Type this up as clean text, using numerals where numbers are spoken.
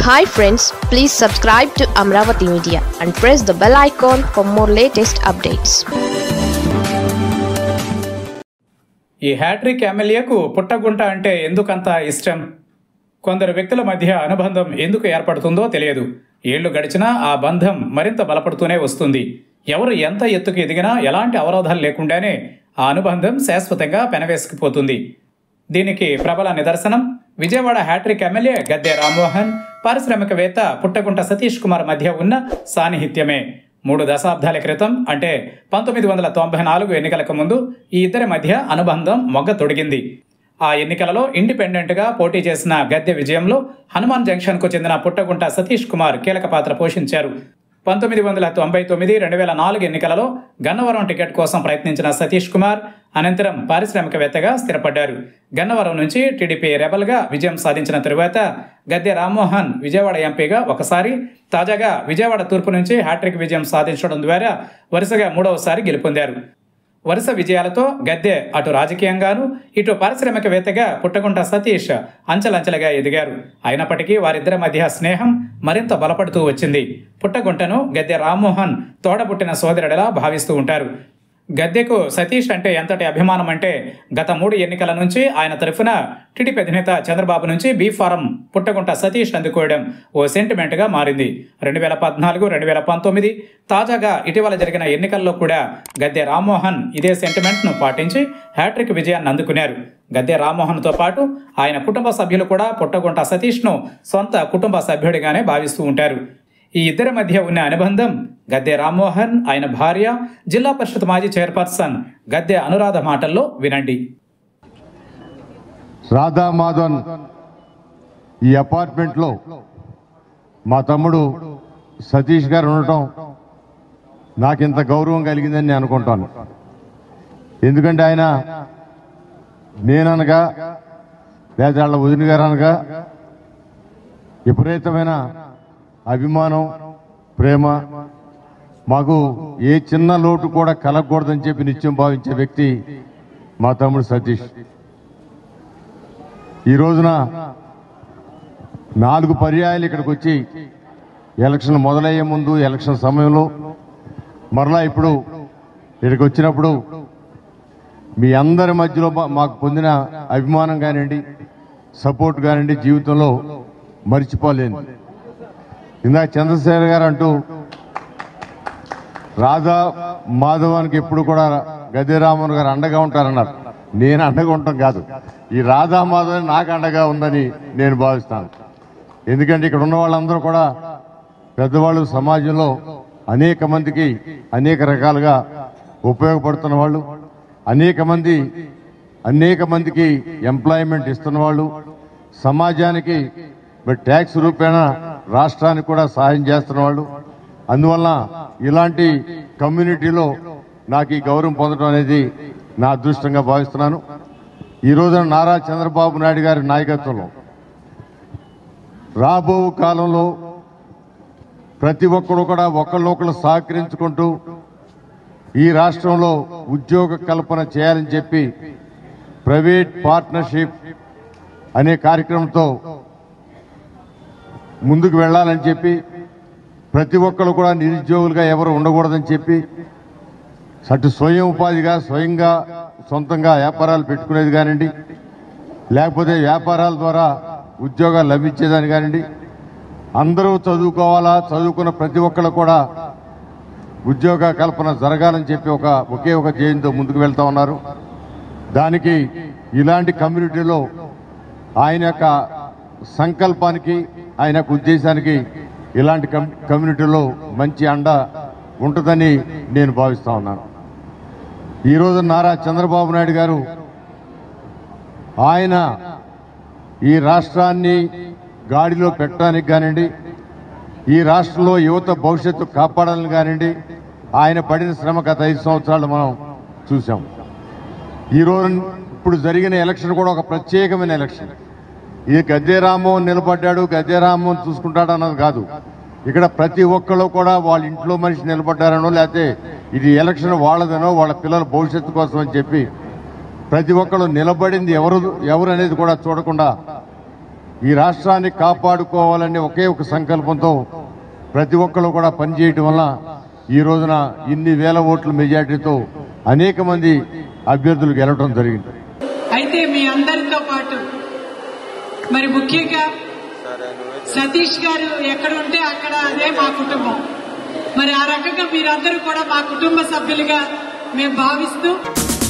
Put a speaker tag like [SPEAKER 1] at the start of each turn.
[SPEAKER 1] Hi friends, please subscribe to Amravati Media and press the bell icon for more latest updates.
[SPEAKER 2] ఈ hat-trick ఎమ్మెల్యేకు పుట్టగుంట అంటే ఎందుకంత ఇష్టం? కొందరు వ్యక్తుల మధ్య అనుబంధం ఎందుకు ఏర్పడుతుందో తెలియదు. ఏళ్లు గడిచినా ఆ బంధం మరింత బలపడుతూనే వస్తుంది. ఎవరు ఎంత ఎత్తుకు ఎదిగినా ఎలాంటి అవరోధాలు లేకుండానే ఆ అనుబంధం శాశ్వతంగా పెనవేసుకుపోతుంది. దీనికి ప్రబల నిదర్శనం విజయవాడ హ్యాట్రిక్ ఎమ్మెల్యే గద్దె రామ్మోహన్, పారిశ్రామికవేత్త పుట్టగుంట సతీష్ కుమార్ మధ్య ఉన్న సాన్నిహిత్యమే. 3 దశాబ్దాల క్రితం అంటే 1994 ఎన్నికలకు ముందు ఈ ఇద్దరి మధ్య అనుబంధం మొగ్గ తొడిగింది. ఆ ఎన్నికలలో ఇండిపెండెంట్గా పోటీ చేసిన గద్దె విజయంలో హనుమాన్ జంక్షన్కు చెందిన పుట్టగుంట సతీష్ కుమార్ కీలక పాత్ర పోషించారు. 1999, 2004 ఎన్నికలలో గన్నవరం టికెట్ కోసం ప్రయత్నించిన సతీష్ కుమార్ అనంతరం పారిశ్రామికవేత్తగా స్థిరపడ్డారు. గన్నవరం నుంచి టీడీపీ రెబల్గా విజయం సాధించిన తరువాత గద్దె రామ్మోహన్ విజయవాడ ఎంపీగా ఒకసారి, తాజాగా విజయవాడ తూర్పు నుంచి హ్యాట్రిక్ విజయం సాధించడం ద్వారా వరుసగా 3వసారి గెలుపొందారు. వరుస విజయాలతో గద్దె అటు రాజకీయంగాను ఇటు పారిశ్రామికవేత్తగా పుట్టగుంట సతీష్ అంచెలంచెలుగా ఎదిగారు. అయినప్పటికీ వారిద్దరి మధ్య స్నేహం మరింత బలపడుతూ వచ్చింది. పుట్టగుంటను గద్దె రామ్మోహన్ తోడబుట్టిన సోదరుడిలా భావిస్తూ ఉంటారు. గద్దెకు సతీష్ అంటే ఎంతటి అభిమానం అంటే గత 3 ఎన్నికల నుంచి ఆయన తరఫున టీడీపీ అధినేత చంద్రబాబు నుంచి బీ ఫారం పుట్టగుంట సతీష్ అందుకోవడం ఓ సెంటిమెంట్గా మారింది. 2014, 2019 తాజాగా ఇటీవల జరిగిన ఎన్నికల్లో కూడా గద్దె రామ్మోహన్ ఇదే సెంటిమెంట్ను పాటించి హ్యాట్రిక్ విజయాన్ని అందుకున్నారు. గద్దె రామ్మోహన్తో పాటు ఆయన కుటుంబ సభ్యులు కూడా పుట్టగుంట సతీష్ను సొంత కుటుంబ సభ్యుడిగానే భావిస్తూ ఉంటారు. ఈ ఇద్దరి మధ్య ఉన్న అనుబంధం గద్దె రామ్మోహన్, ఆయన భార్య, జిల్లా పరిషత్ మాజీ చైర్పర్సన్ గద్దె అనురాధ మాటల్లో వినండి.
[SPEAKER 3] రాధా మాధవన్ ఈ అపార్ట్మెంట్లో మా తమ్ముడు సతీష్ గారు ఉండటం నాకు ఇంత గౌరవం కలిగిందని నేను అనుకుంటాను. ఎందుకంటే ఆయన నేననగా లేదా వాళ్ళ వదిన గారు అనగా విపరీతమైన అభిమానం, ప్రేమ, మాకు ఏ చిన్న లోటు కూడా కలగకూడదని చెప్పి నిత్యం భావించే వ్యక్తి మా తమ్ముడు సతీష్. ఈ రోజున 4 పర్యాయాలు ఇక్కడికి వచ్చి ఎలక్షన్ మొదలయ్యే ముందు, ఎలక్షన్ సమయంలో, మరలా ఇప్పుడు ఇక్కడికి వచ్చినప్పుడు మీ అందరి మధ్యలో మాకు పొందిన అభిమానం కానివ్వండి, సపోర్ట్ కానివ్వండి జీవితంలో మర్చిపోలేను. ఇందాక చంద్రశేఖర్ గారు అంటూ రాధా మాధవానికి ఎప్పుడు కూడా గద్దె రామ్మోహన్ గారు అండగా ఉంటారన్నారు. నేను అండగా ఉండటం కాదు, ఈ రాధా మాధవని నాకు అండగా ఉందని నేను భావిస్తాను. ఎందుకంటే ఇక్కడ ఉన్న వాళ్ళందరూ కూడా పెద్దవాళ్ళు, సమాజంలో అనేక మందికి అనేక రకాలుగా ఉపయోగపడుతున్న వాళ్ళు, అనేక మందికి ఎంప్లాయ్మెంట్ ఇస్తున్న వాళ్ళు, సమాజానికి ట్యాక్స్ రూపేణా రాష్ట్రానికి కూడా సహాయం చేస్తున్న వాళ్ళు. అందువల్ల ఇలాంటి కమ్యూనిటీలో నాకు ఈ గౌరవం పొందడం అనేది నా అదృష్టంగా భావిస్తున్నాను. ఈ రోజున నారా చంద్రబాబు నాయుడు గారి నాయకత్వంలో రాబో కాలంలో ప్రతి ఒక్కరు కూడా ఒకళ్ళొకళ్ళు సహకరించుకుంటూ ఈ రాష్ట్రంలో ఉద్యోగ కల్పన చేయాలని చెప్పి ప్రైవేట్ పార్ట్నర్షిప్ అనే కార్యక్రమంతో ముందుకు వెళ్లాలని చెప్పి, ప్రతి ఒక్కరు కూడా నిరుద్యోగులుగా ఎవరు ఉండకూడదని చెప్పి, అటు స్వయం ఉపాధిగా స్వయంగా సొంతంగా వ్యాపారాలు పెట్టుకునేది కానివ్వండి, లేకపోతే వ్యాపారాల ద్వారా ఉద్యోగాలు లభించేదని కానివ్వండి, అందరూ చదువుకోవాలా, చదువుకున్న ప్రతి ఒక్కరు కూడా ఉద్యోగ కల్పన జరగాలని చెప్పి ఒకే ఒక ధ్యేయంతో ముందుకు వెళ్తా ఉన్నారు. దానికి ఇలాంటి కమ్యూనిటీలో ఆయన యొక్క సంకల్పానికి, ఆయన యొక్క ఉద్దేశానికి ఇలాంటి కమ్యూనిటీలో మంచి అండ ఉంటుందని నేను భావిస్తా ఉన్నాను. ఈరోజు నారా చంద్రబాబు నాయుడు గారు ఆయన ఈ రాష్ట్రాన్ని గాడిలో పెట్టడానికి కానివ్వండి, ఈ రాష్ట్రంలో యువత భవిష్యత్తు కాపాడాలని కానివ్వండి, ఆయన పడిన శ్రమ గత 5 సంవత్సరాలు మనం చూసాం. ఈరోజు ఇప్పుడు జరిగిన ఎలక్షన్ కూడా ఒక ప్రత్యేకమైన ఎలక్షన్. ఇది గద్దె రామ్మోహన్ నిలబడ్డాడు, గద్దె రామ్మోహన్ చూసుకుంటాడు అన్నది కాదు. ఇక్కడ ప్రతి ఒక్కళ్ళు కూడా వాళ్ళ ఇంట్లో మనిషి నిలబడ్డారనో, లేకపోతే ఇది ఎలక్షన్ వాళ్ళదనో, వాళ్ళ పిల్లల భవిష్యత్తు కోసం అని చెప్పి ప్రతి ఒక్కళ్ళు నిలబడింది ఎవరు అనేది కూడా చూడకుండా ఈ రాష్ట్రాన్ని కాపాడుకోవాలనే ఒకే ఒక సంకల్పంతో ప్రతి ఒక్కరు కూడా పనిచేయటం వల్ల ఈ రోజున ఇన్ని వేల ఓట్ల మెజార్టీతో అనేక మంది అభ్యర్థులు గెలవడం జరిగింది.
[SPEAKER 4] అయితే మీ అందరితో పాటు మరి ముఖ్యంగా సతీష్ గారు ఎక్కడ ఉంటే అక్కడ అదే మా కుటుంబం. మరి ఆ రకంగా మీరందరూ కూడా మా కుటుంబ సభ్యులుగా మేము భావిస్తూ